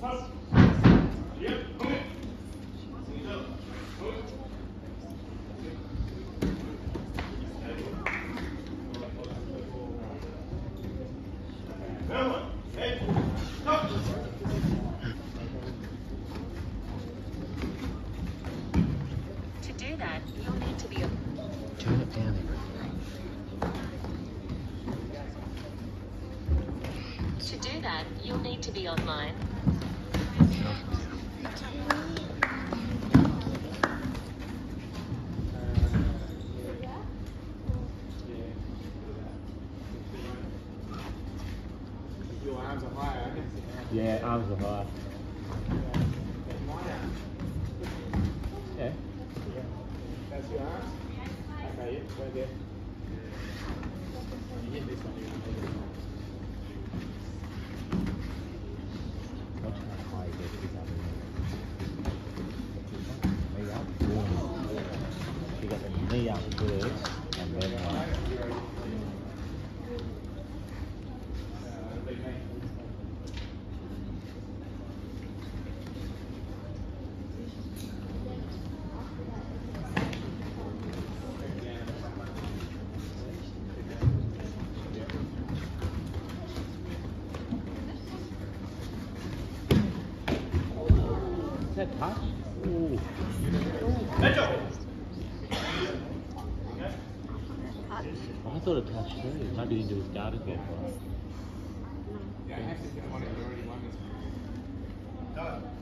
To do that, you'll need to be a... Turn it down. To do that, you'll need to be online. Your arms are higher, aren't you? Yeah, arms are high. Yeah. That's your arms? Okay, yeah, right there. You hit this one, you hit this one. Watch how high you get this up. Knee up, boom. You got the knee up first, and then is that touch? Ooh. I thought it touched too. Maybe he didn't do his guard again. Yeah, I have to get one if you already won this one.